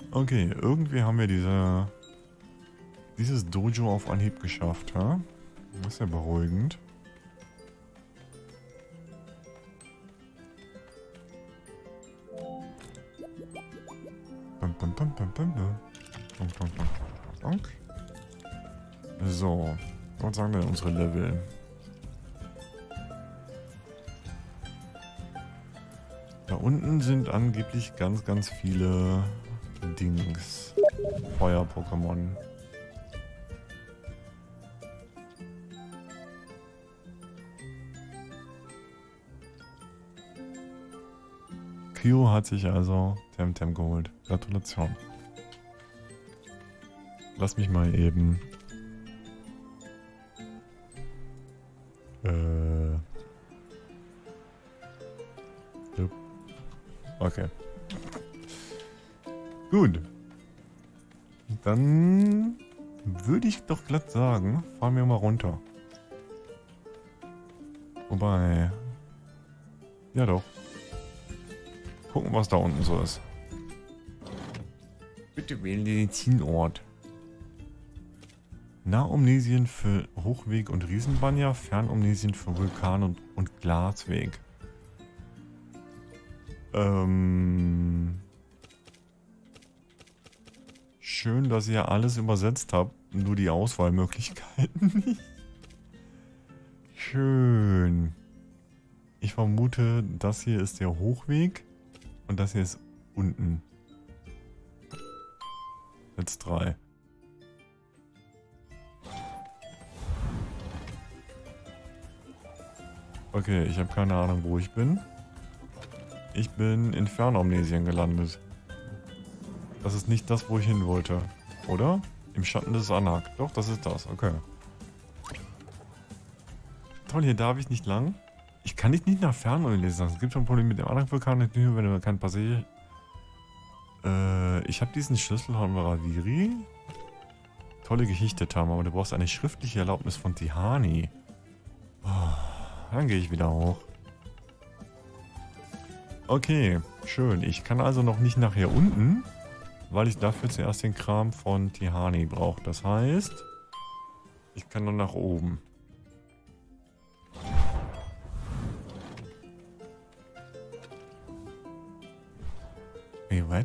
Okay, irgendwie haben wir dieses Dojo auf Anhieb geschafft, ha? Das ist ja beruhigend. So, was sagen denn unsere Level? Da unten sind angeblich ganz, ganz viele Dings. Feuer-Pokémon. Kyo hat sich also Temtem geholt. Gratulation. Lass mich mal eben. Yep. Okay. Gut. Dann würde ich doch glatt sagen, fahren wir mal runter. Wobei. Ja doch. Gucken, was da unten so ist. Bitte wählen den Zielort. Nahomnesien für Hochweg und Riesenbanja, Fernomnesien für Vulkan und Glasweg. Schön, dass ihr alles übersetzt habt, nur die Auswahlmöglichkeiten nicht. Schön. Ich vermute, das hier ist der Hochweg und das hier ist unten. Jetzt 3. Okay, ich habe keine Ahnung, wo ich bin. Ich bin in Fernomnesien gelandet. Das ist nicht das, wo ich hin wollte. Oder? Im Schatten des Anak. Doch, das ist das. Okay. Toll, hier darf ich nicht lang. Ich kann dich nicht nach Fernomnesien sagen. Es gibt schon ein Problem mit dem Anak-Vulkan. Wenn du kein Passé... ich habe diesen Schlüssel von Varaviri. Tolle Geschichte, Tam, aber du brauchst eine schriftliche Erlaubnis von Tihani. Oh, dann gehe ich wieder hoch. Okay, schön. Ich kann also noch nicht nachher unten, weil ich dafür zuerst den Kram von Tihani brauche. Das heißt, ich kann nur nach oben. Hey, what?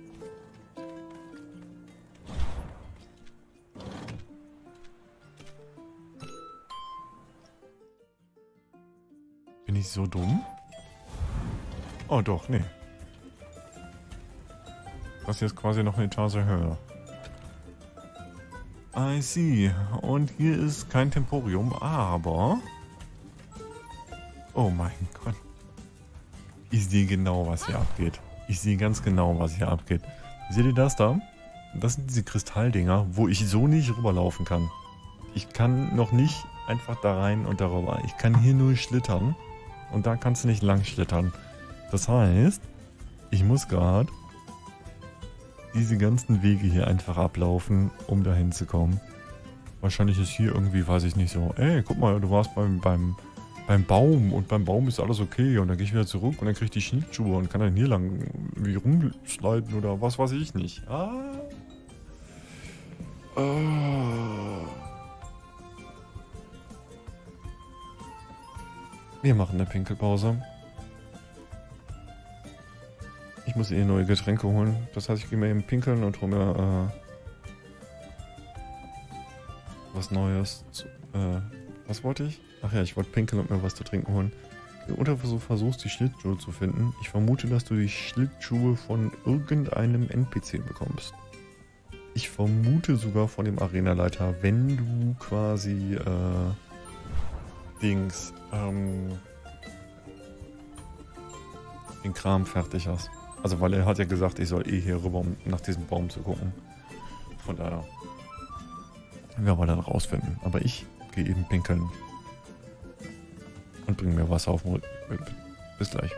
Bin ich so dumm? Oh doch, nee. Das hier ist quasi noch eine Etage höher. I see. Und hier ist kein Temporium, aber... Oh mein Gott. Ich sehe genau, was hier abgeht. Ich sehe ganz genau, was hier abgeht. Seht ihr das da? Das sind diese Kristalldinger, wo ich so nicht rüberlaufen kann. Ich kann noch nicht einfach da rein und darüber. Ich kann hier nur schlittern. Und da kannst du nicht lang schlittern. Das heißt, ich muss gerade diese ganzen Wege hier einfach ablaufen, um dahin zu kommen. Wahrscheinlich ist hier irgendwie, weiß ich nicht so, ey, guck mal, du warst beim Baum und beim Baum ist alles okay und dann gehe ich wieder zurück und dann kriege ich die Schlittschuhe und kann dann hier lang irgendwie rumsliden oder was weiß ich nicht. Wir machen eine Pinkelpause. Ich muss neue Getränke holen. Das heißt, ich gehe mir eben pinkeln und hole mir was Neues. Was wollte ich? Ach ja, ich wollte pinkeln und mir was zu trinken holen. Oder versuchst die Schlittschuhe zu finden. Ich vermute, dass du die Schlittschuhe von irgendeinem NPC bekommst. Ich vermute sogar von dem Arenaleiter, wenn du quasi den Kram fertig hast. Also weil er hat ja gesagt, ich soll eh hier rüber, um nach diesem Baum zu gucken. Von daher werden wir dann rausfinden. Aber ich gehe eben pinkeln. Und bringe mir Wasser auf den Rücken. Bis gleich.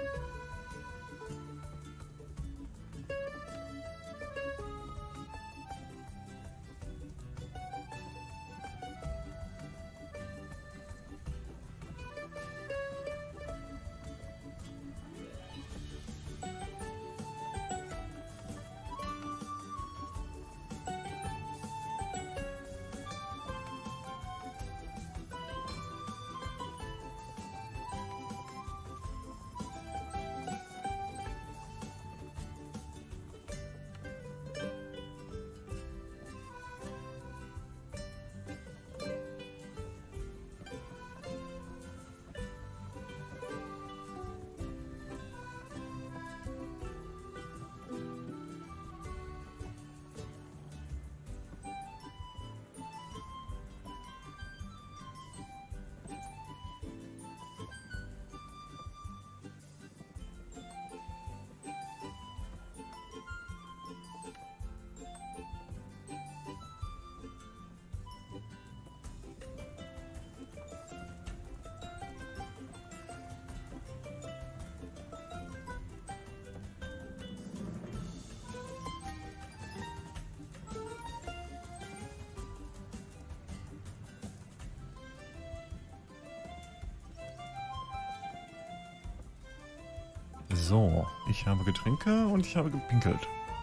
So, ich habe Getränke und ich habe gepinkelt.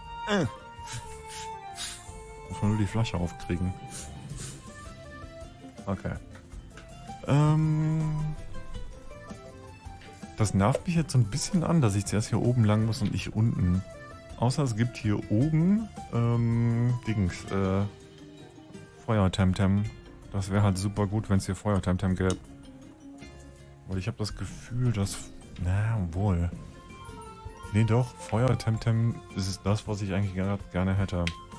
Muss man nur die Flasche aufkriegen. Okay. Das nervt mich jetzt so ein bisschen an, dass ich zuerst hier oben lang muss und nicht unten. Außer es gibt hier oben, Feuer-Temtem. Das wäre halt super gut, wenn es hier Feuer-Temtem gäbe. Weil ich habe das Gefühl, dass... Na, wohl. Nee, doch, Feuer-Temtem ist das, was ich eigentlich gerne hätte.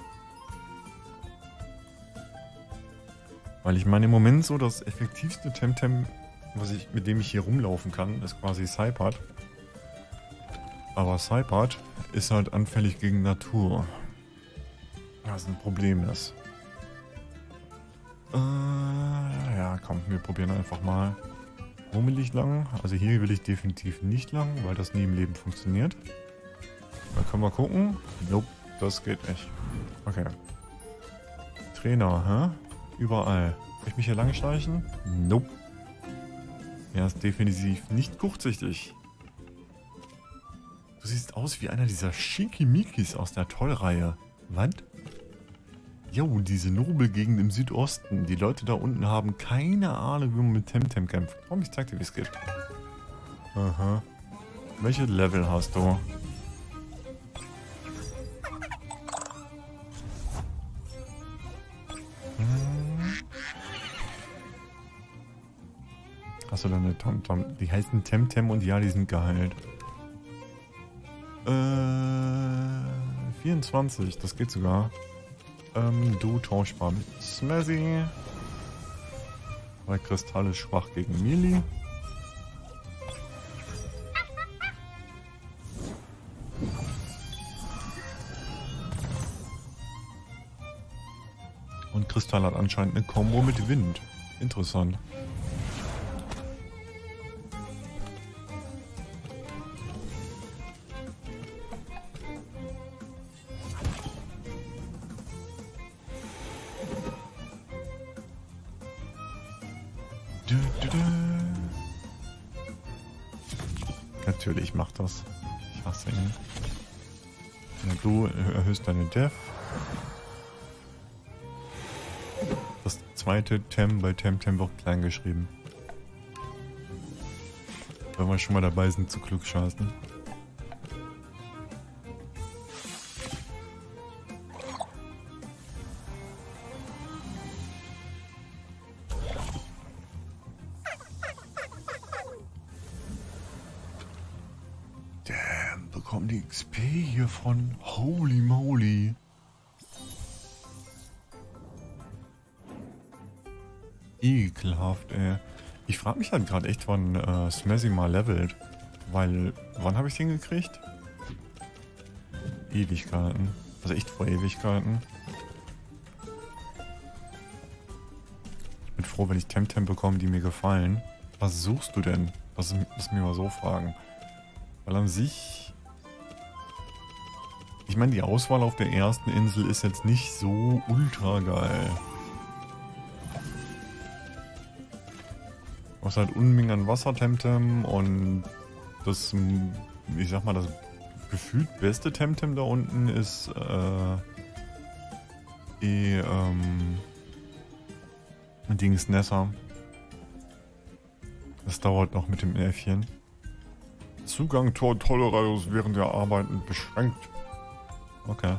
Weil ich meine, im Moment so das effektivste Temtem, mit dem ich hier rumlaufen kann, ist quasi Seipert. Aber Seipert ist halt anfällig gegen Natur. Was ein Problem ist. Ja, komm, wir probieren einfach mal. Wo will ich lang? Also hier will ich definitiv nicht lang, weil das nie im Leben funktioniert. Da können wir gucken. Nope, das geht nicht. Okay. Trainer, hä? Überall. Kann ich mich hier lang schleichen? Nope. Er ist definitiv nicht kurzsichtig. Du siehst aus wie einer dieser Schickimikis aus der Tollreihe. Was? Jo, diese Nobelgegend im Südosten. Die Leute da unten haben keine Ahnung, wie man mit Temtem kämpft. Komm, ich zeig dir, wie es geht. Aha. Welche Level hast du? Hast du deine Tamtam? Die heißen Temtem und ja, die sind geheilt. 24, das geht sogar. Du tauschbar mit Smazzy. Weil Kristall ist schwach gegen Melee. Und Kristall hat anscheinend eine Combo mit Wind. Interessant. Natürlich macht das. Ich hasse ihn. Ja, du erhöhst deine Def. Das zweite Tem bei Temtem wird klein geschrieben. Wenn wir schon mal dabei sind zu klugscheißen. Bekommen die XP hiervon. Holy moly. Ekelhaft, ey. Ich frage mich halt gerade echt, wann Smazzy mal levelt. Weil, wann habe ich den gekriegt? Ewigkeiten. Also echt vor Ewigkeiten. Ich bin froh, wenn ich Temtem bekomme, die mir gefallen. Was suchst du denn? Lass mich mal so fragen. Weil an sich... Ich meine, die Auswahl auf der ersten Insel ist jetzt nicht so ultra geil. Du hast halt Unmengen an Wasser-Temtem und das, ich sag mal, das gefühlt beste Temtem da unten ist Dings Nessa. Das dauert noch mit dem Äffchen. Zugang zur Tolerarius während der Arbeiten beschränkt. Okay.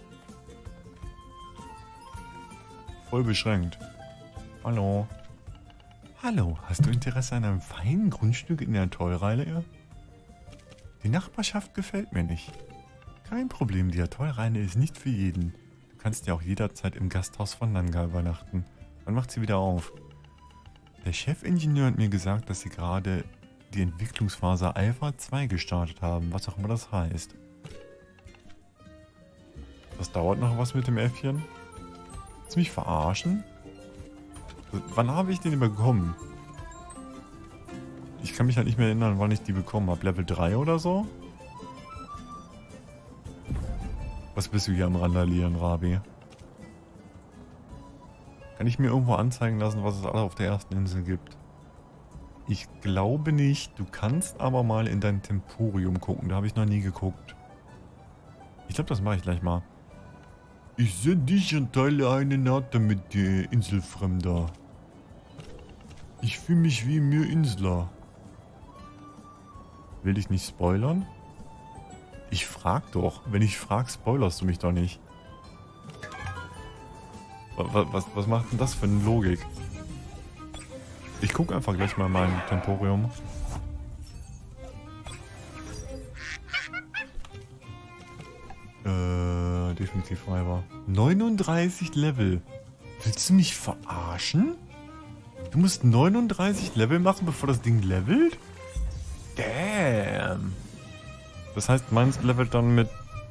Voll beschränkt. Hallo. Hallo, hast du Interesse an einem feinen Grundstück in der Tollreihe? Die Nachbarschaft gefällt mir nicht. Kein Problem, die Atollreihe ist nicht für jeden. Du kannst ja auch jederzeit im Gasthaus von Nanga übernachten. Wann macht sie wieder auf? Der Chefingenieur hat mir gesagt, dass sie gerade die Entwicklungsphase Alpha 2 gestartet haben, was auch immer das heißt. Das dauert noch was mit dem Äffchen? Willst du mich verarschen? Wann habe ich den bekommen? Ich kann mich halt nicht mehr erinnern, wann ich die bekommen habe. Level 3 oder so? Was bist du hier am Randalieren, Rabi? Kann ich mir irgendwo anzeigen lassen, was es alle auf der ersten Insel gibt? Ich glaube nicht. Du kannst aber mal in dein Temporium gucken. Da habe ich noch nie geguckt. Ich glaube, das mache ich gleich mal. Ich sehe dich und teile eine Naht mit dir, Inselfremder. Ich fühle mich wie mir Insler. Will ich nicht spoilern? Ich frag doch. Wenn ich frag, spoilerst du mich doch nicht. Was macht denn das für eine Logik? Ich gucke einfach gleich mal mein Temporium. Definitiv Fiber. 39 Level. Willst du mich verarschen? Du musst 39 Level machen, bevor das Ding levelt? Damn. Das heißt, meins levelt dann mit...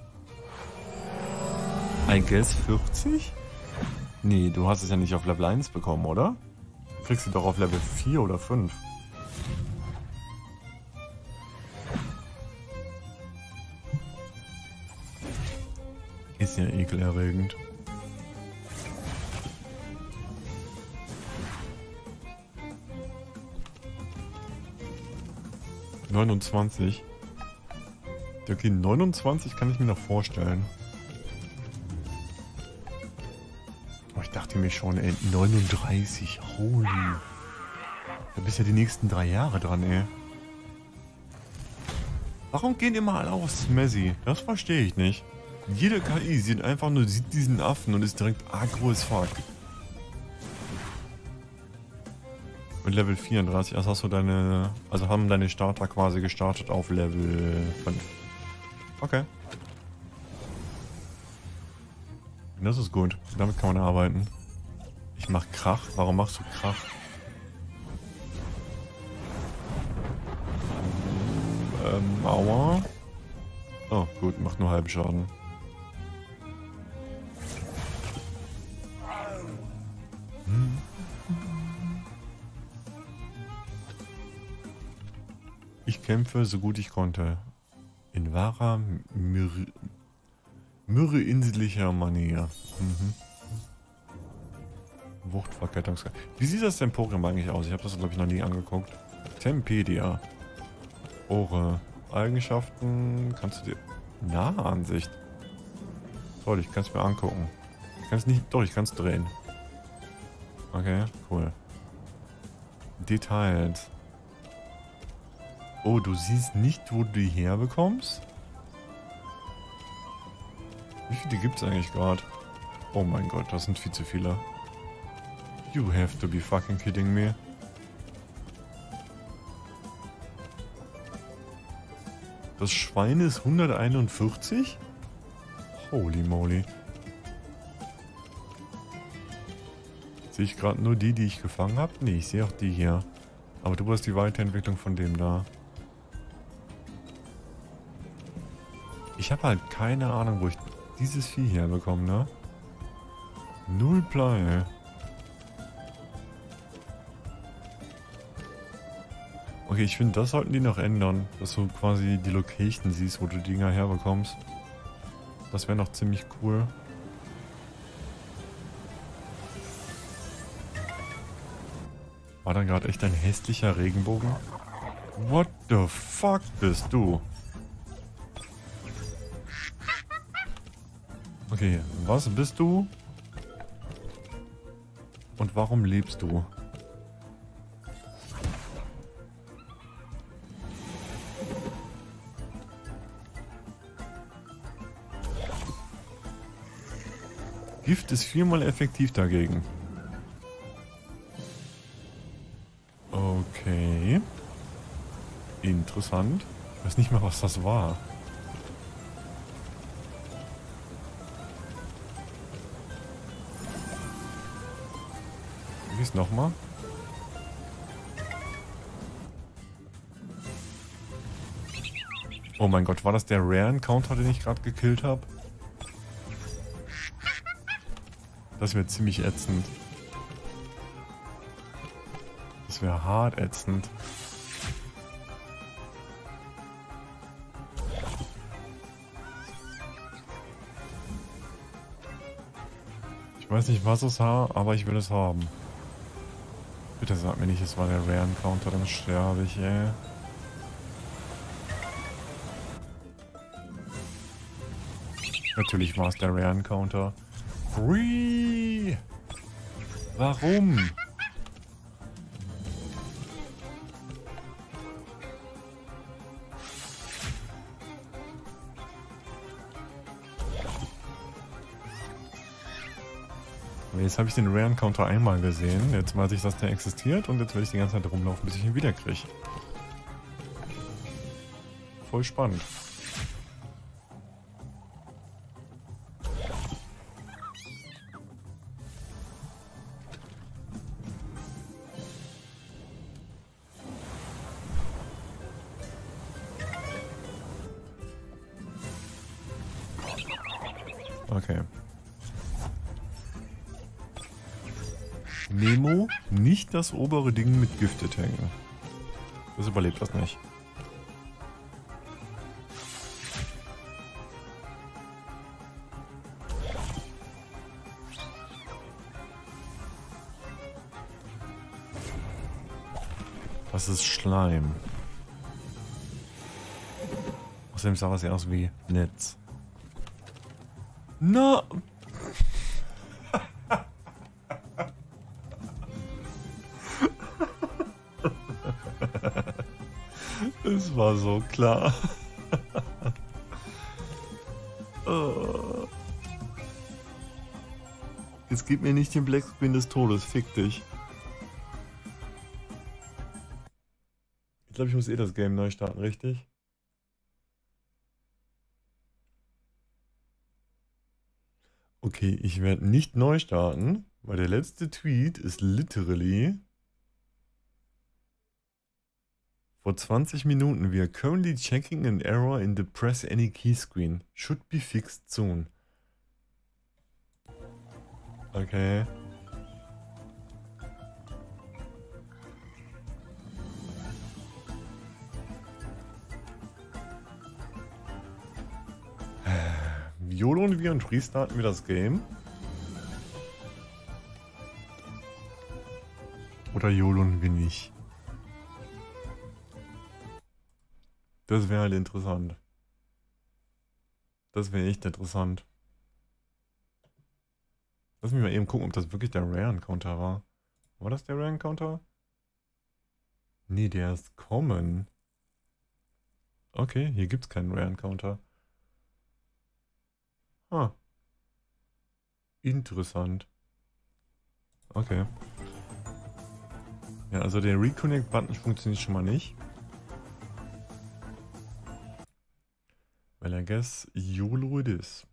I guess 40? Nee, du hast es ja nicht auf Level 1 bekommen, oder? Du kriegst sie doch auf Level 4 oder 5. Ist ja ekelerregend. ...29. Okay, 29 kann ich mir noch vorstellen. Oh, ich dachte mir schon, ey, 39, holy. Da bist ja die nächsten 3 Jahre dran, ey. Warum gehen immer alle auf Smazzy? Das verstehe ich nicht. Jede KI sieht einfach nur, sieht diesen Affen und ist direkt aggro as fuck. Mit Level 34, also hast du deine, also haben deine Starter quasi gestartet auf Level 5. Okay. Das ist gut. Damit kann man arbeiten. Ich mach Krach. Warum machst du Krach? Aua. Oh, gut, macht nur halben Schaden. Ich kämpfe so gut ich konnte. In wahrer mürreinseliger Manier. Wuchtverkettungsgrad. Wie sieht das Temporium eigentlich aus? Ich habe das, glaube ich, noch nie angeguckt. Tempedia. Ohre. Eigenschaften. Kannst du dir... Nahansicht. Toll, ich kann es mir angucken. Ich kann es nicht... Doch, ich kann es drehen. Okay, cool. Details. Oh, du siehst nicht, wo du die herbekommst? Wie viele gibt es eigentlich gerade? Oh mein Gott, das sind viel zu viele. You have to be fucking kidding me. Das Schwein ist 141? Holy moly. Sehe ich gerade nur die ich gefangen habe? Nee, ich sehe auch die hier. Aber du hast die Weiterentwicklung von dem da. Ich habe halt keine Ahnung, wo ich dieses Vieh herbekomme, ne? Null Plan. Okay, ich finde, das sollten die noch ändern. Dass du quasi die Location siehst, wo du die Dinger herbekommst. Das wäre noch ziemlich cool. War dann gerade echt ein hässlicher Regenbogen? What the fuck bist du? Okay, was bist du? Und warum lebst du? Gift ist 4-mal effektiv dagegen. Okay. Interessant. Ich weiß nicht mal, was das war. Wie ist nochmal? Oh mein Gott, war das der Rare Encounter, den ich gerade gekillt habe? Das wäre ziemlich ätzend. Das wäre hart ätzend. Ich weiß nicht, was es war, aber ich will es haben. Bitte sag mir nicht, es war der Rare Encounter, dann sterbe ich, ey. Natürlich war es der Rare Encounter. Hui! Warum? Jetzt habe ich den Rare Encounter einmal gesehen. Jetzt weiß ich, dass der existiert und jetzt werde ich die ganze Zeit rumlaufen, bis ich ihn wieder kriege. Voll spannend. Okay. Nemo, nicht das obere Ding mit Gifte tanken. Das überlebt das nicht. Das ist Schleim. Außerdem sah das ja aus wie Netz. Na! Es war so klar. Jetzt gib mir nicht den Black Screen des Todes, fick dich. Ich glaube, ich muss das Game neu starten, richtig? Okay, ich werde nicht neu starten, weil der letzte Tweet ist literally vor 20 Minuten. We are currently checking an error in the press any key screen. Should be fixed soon. Okay. YOLOen wir und restarten wir das Game. Oder YOLOen wir nicht. Das wäre halt interessant. Das wäre echt interessant. Lass mich mal eben gucken, ob das wirklich der Rare Encounter war. War das der Rare Encounter? Nee, der ist Common. Okay, hier gibt's keinen Rare Encounter. Ah. Interessant. Okay. Ja, also der Reconnect-Button funktioniert schon mal nicht. Weil I guess YOLO it is.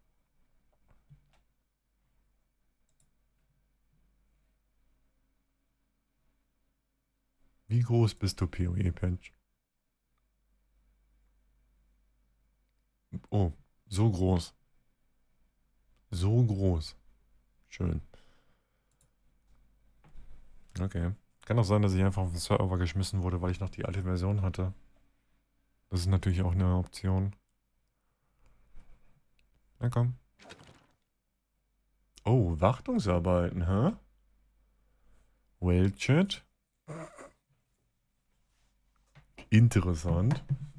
Wie groß bist du, PoE-Patch? Oh, so groß. So groß. Schön. Okay. Kann auch sein, dass ich einfach auf den Server geschmissen wurde, weil ich noch die alte Version hatte. Das ist natürlich auch eine Option. Na komm. Oh, Wartungsarbeiten, hä? Well, Chat. Interessant.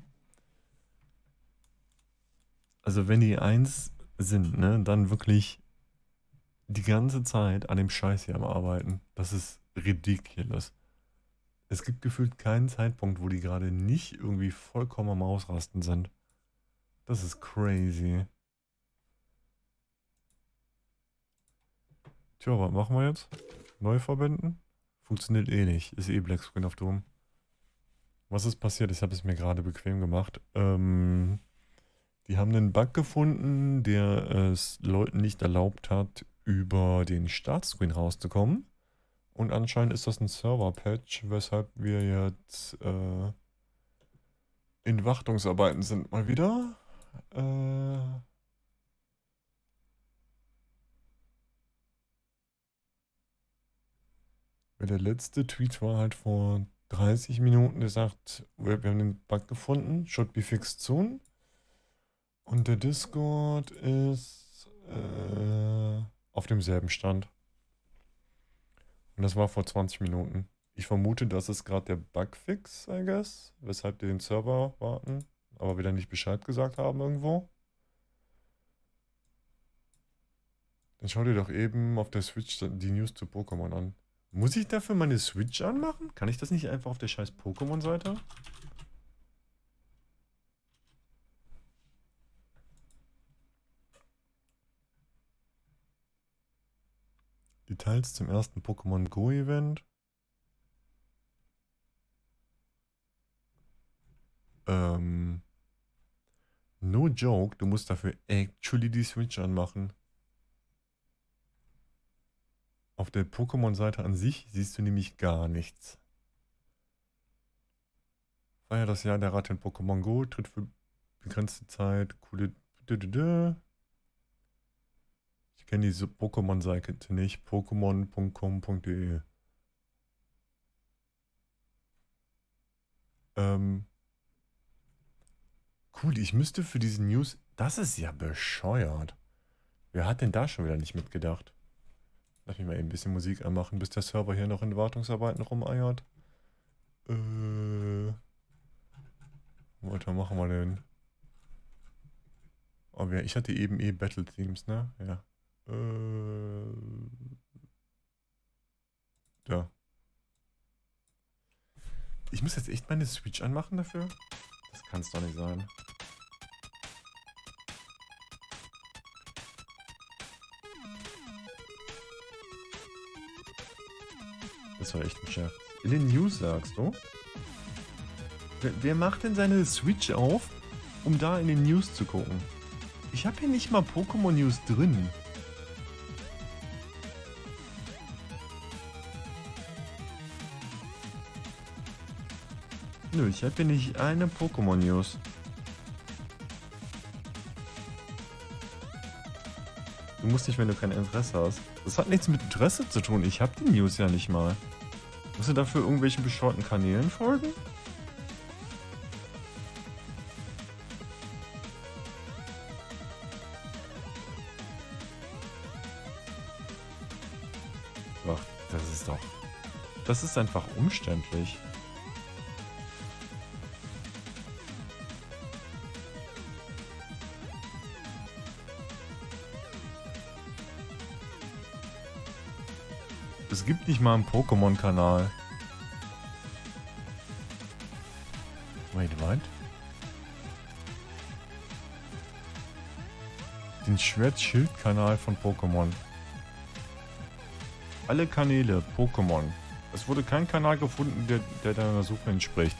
Also wenn die eins sind, ne, dann wirklich die ganze Zeit an dem Scheiß hier am Arbeiten. Das ist ridiculous. Es gibt gefühlt keinen Zeitpunkt, wo die gerade nicht irgendwie vollkommen am Ausrasten sind. Das ist crazy. Tja, was machen wir jetzt? Neu verbinden? Funktioniert eh nicht. Ist eh Black Screen auf Doom. Was ist passiert? Ich habe es mir gerade bequem gemacht. Die haben einen Bug gefunden, der es Leuten nicht erlaubt hat, über den Startscreen rauszukommen. Und anscheinend ist das ein Server-Patch, weshalb wir jetzt in Wartungsarbeiten sind mal wieder. Weil der letzte Tweet war halt vor 30 Minuten, der sagt, wir haben den Bug gefunden, should be fixed soon. Und der Discord ist auf demselben Stand. Und das war vor 20 Minuten. Ich vermute, das ist gerade der Bugfix, I guess, weshalb die den Server warten, aber wieder nicht Bescheid gesagt haben irgendwo. Dann schau dir doch eben auf der Switch die News zu Pokémon an. Muss ich dafür meine Switch anmachen? Kann ich das nicht einfach auf der scheiß Pokémon-Seite? Details zum ersten Pokémon Go Event. No joke, du musst dafür actually die Switch anmachen. Auf der Pokémon-Seite an sich siehst du nämlich gar nichts. Feier das Jahr der Ratte in Pokémon Go, tritt für begrenzte Zeit, coole... Ich kenne diese Pokémon-Seite nicht, pokémon.com.de. Cool, ich müsste für diese News... Das ist ja bescheuert. Wer hat denn da schon wieder nicht mitgedacht? Lass mich mal eben ein bisschen Musik anmachen, bis der Server hier noch in Wartungsarbeiten rumeiert. Was machen wir denn? Oh, ich hatte eben Battle Themes, ne? Ja. Da. Ich muss jetzt echt meine Switch anmachen dafür? Das kann es doch nicht sein. Das war echt ein Scherz. In den News sagst du? Wer macht denn seine Switch auf, um da in den News zu gucken? Ich habe hier nicht mal Pokémon News drin. Nö, ich habe hier nicht eine Pokémon News. Du musst nicht, wenn du kein Interesse hast. Das hat nichts mit Interesse zu tun. Ich habe die News ja nicht mal. Musst du dafür irgendwelchen bescheuerten Kanälen folgen? Ach, das ist doch... Das ist einfach umständlich. Es gibt nicht mal einen Pokémon-Kanal. Wait, what? Den Schwert-Schild-Kanal von Pokémon. Alle Kanäle Pokémon. Es wurde kein Kanal gefunden, der deiner Suche entspricht.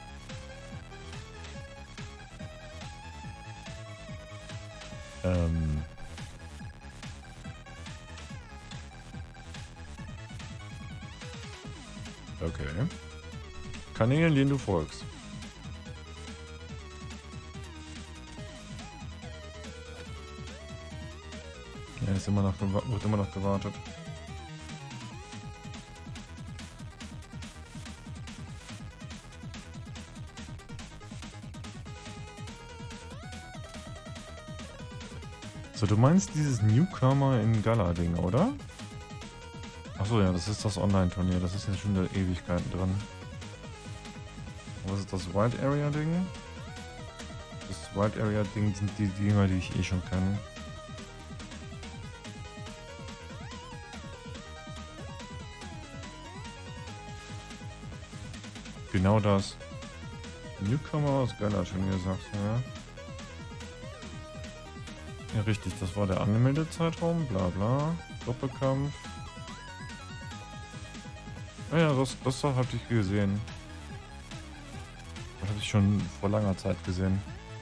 Okay. Kanälen, denen du folgst. Ja, ist immer noch wird immer noch gewartet. So, du meinst dieses Newcomer in Gala-Ding, oder? Achso, ja, das ist das Online-Turnier. Das ist ja schon der Ewigkeiten dran. Was ist das Wild Area-Ding? Das Wild Area-Ding sind die Dinger, die ich eh schon kenne. Genau das. Newcomer aus Gala-Turnier, sagst du, ja? Ja, richtig, das war der Anmeldezeitraum, bla bla. Doppelkampf. Naja, das hatte ich gesehen. Das habe ich schon vor langer Zeit gesehen.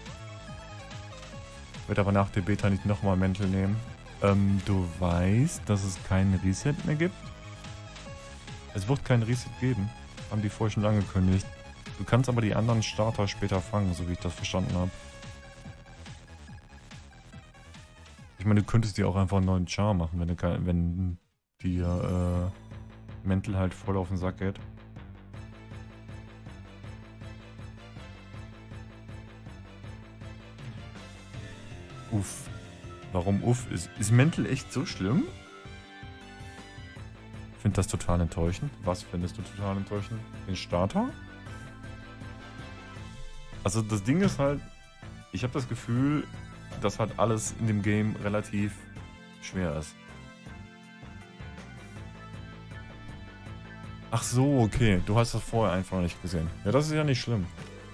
Wird aber nach der Beta nicht nochmal Mäntel nehmen. Du weißt, dass es keinen Reset mehr gibt? Es wird keinen Reset geben. Haben die vorher schon angekündigt. Du kannst aber die anderen Starter später fangen, so wie ich das verstanden habe. Ich meine, du könntest dir auch einfach einen neuen Char machen, wenn dir Mäntel halt voll auf den Sack geht. Uff. Warum uff? Ist Mäntel echt so schlimm? finde das total enttäuschend. Was findest du total enttäuschend? Den Starter? Also das Ding ist halt, ich habe das Gefühl, dass halt alles in dem Game relativ schwer ist. Ach so, okay. Du hast das vorher einfach nicht gesehen. Ja, das ist ja nicht schlimm.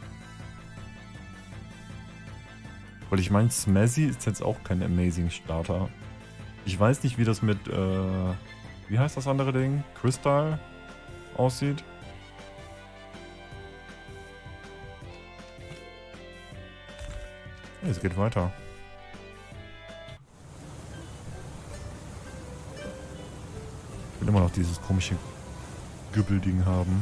Weil ich meine, Smazzy ist jetzt auch kein Amazing Starter. Ich weiß nicht, wie das mit, wie heißt das andere Ding? Crystal aussieht. Es geht weiter. Ich will immer noch dieses komische Gübbelding haben.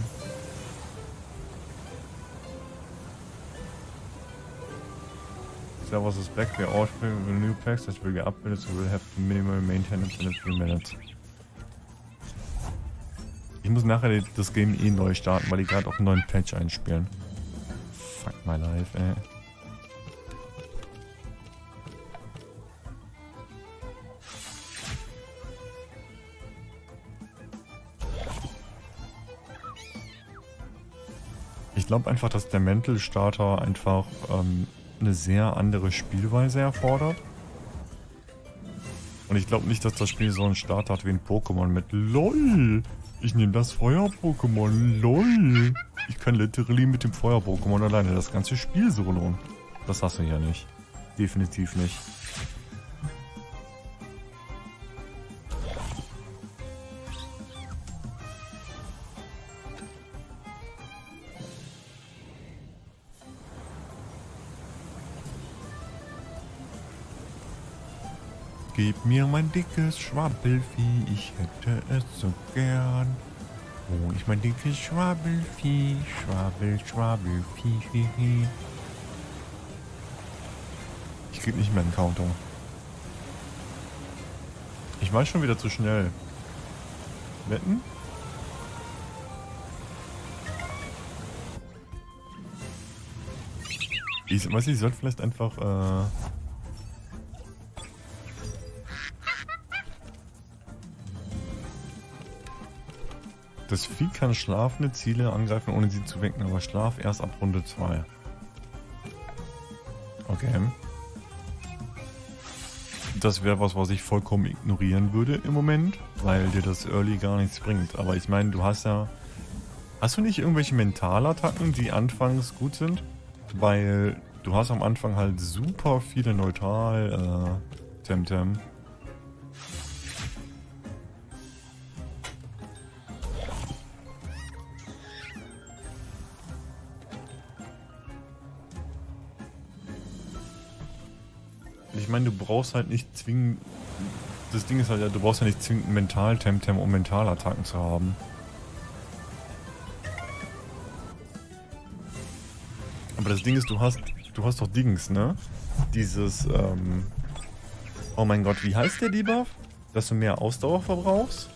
Servus is back. We are offering new packs that will get updated, so we'll have minimal maintenance in a few minutes. Ich muss nachher das Game eh neu starten, weil die gerade auch einen neuen Patch einspielen. Fuck my life, ey. Ich glaube einfach, dass der Mental Starter einfach eine sehr andere Spielweise erfordert. Und ich glaube nicht, dass das Spiel so einen Start hat wie ein Pokémon mit LOL. Ich nehme das Feuer-Pokémon, LOL. Ich kann literally mit dem Feuer-Pokémon alleine das ganze Spiel soloen. Das hast du ja nicht. Definitiv nicht. Gib mir mein dickes Schwabbelvieh, ich hätte es so gern. Oh, ich mein dickes Schwabbelvieh, Schwabbelvieh. Ich krieg nicht mehr einen Counter. Ich war schon wieder zu schnell. Wetten? Ich weiß nicht, ich sollte vielleicht einfach, Das Vieh kann schlafende Ziele angreifen, ohne sie zu wecken, aber Schlaf erst ab Runde 2. Okay. Das wäre was ich vollkommen ignorieren würde im Moment, weil dir das Early gar nichts bringt. Aber ich meine, du hast ja... Hast du nicht irgendwelche Mentalattacken, die anfangs gut sind? Weil du hast am Anfang halt super viele Neutral Temtem. Ich meine, du brauchst halt nicht zwingend... Das Ding ist halt ja, du brauchst ja nicht zwingend Mental-Temtem, um Mentalattacken zu haben. Aber das Ding ist, du hast doch Dings, ne? Dieses, oh mein Gott, wie heißt der Debuff? Dass du mehr Ausdauer verbrauchst?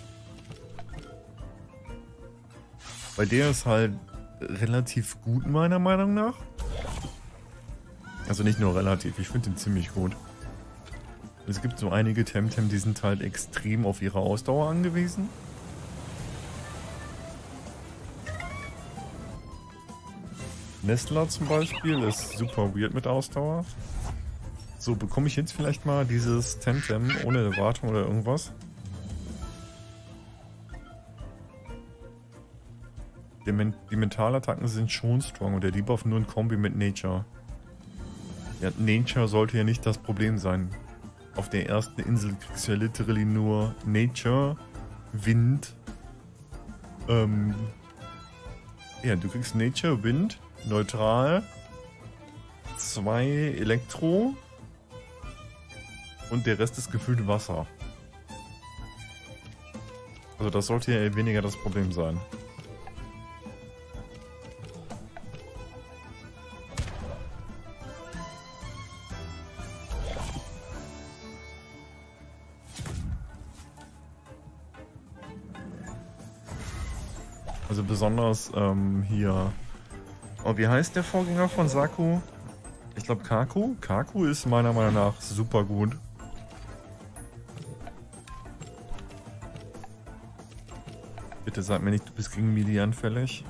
Bei der ist halt relativ gut, meiner Meinung nach. Also nicht nur relativ, ich finde den ziemlich gut. Es gibt so einige Temtem, die sind halt extrem auf ihre Ausdauer angewiesen. Nestler zum Beispiel ist super weird mit Ausdauer. So, bekomme ich jetzt vielleicht mal dieses Temtem ohne Wartung oder irgendwas? Die Mentalattacken sind schon strong und der Debuff nur ein Kombi mit Nature. Ja, Nature sollte ja nicht das Problem sein. Auf der ersten Insel kriegst du ja literally nur Nature, Wind, ja, du kriegst Nature, Wind, Neutral, 2 Elektro und der Rest ist gefühlt Wasser. Also das sollte ja weniger das Problem sein. Also besonders hier... Oh, wie heißt der Vorgänger von Saku? Ich glaube Kaku. Kaku ist meiner Meinung nach super gut. Bitte sag mir nicht, du bist gegen Melee anfällig.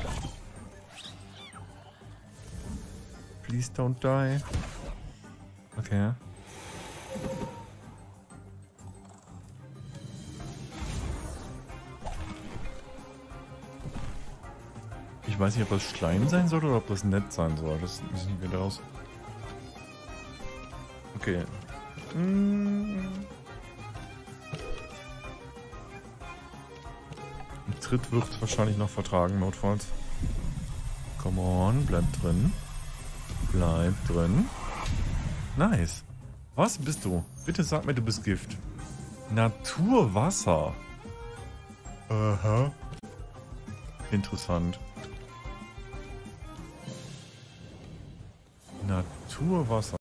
Please don't die. Okay. Ich weiß nicht, ob das Schleim sein soll oder ob das nett sein soll. Das sieht nicht raus. Okay. Ein Tritt wird es wahrscheinlich noch vertragen, notfalls. Come on, bleib drin. Bleib drin. Nice. Was bist du? Bitte sag mir, du bist Gift. Naturwasser. Aha. Interessant. Naturwasser.